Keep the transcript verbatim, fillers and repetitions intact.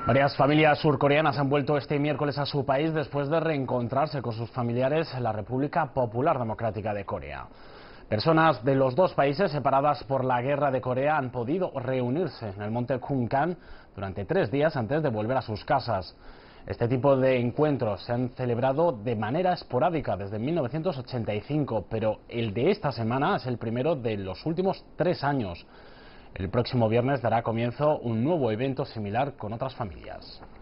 Varias familias surcoreanas han vuelto este miércoles a su país después de reencontrarse con sus familiares en la República Popular Democrática de Corea. Personas de los dos países separadas por la guerra de Corea han podido reunirse en el monte Kumgang durante tres días antes de volver a sus casas. Este tipo de encuentros se han celebrado de manera esporádica desde mil novecientos ochenta y cinco, pero el de esta semana es el primero de los últimos tres años. El próximo viernes dará comienzo un nuevo evento similar con otras familias.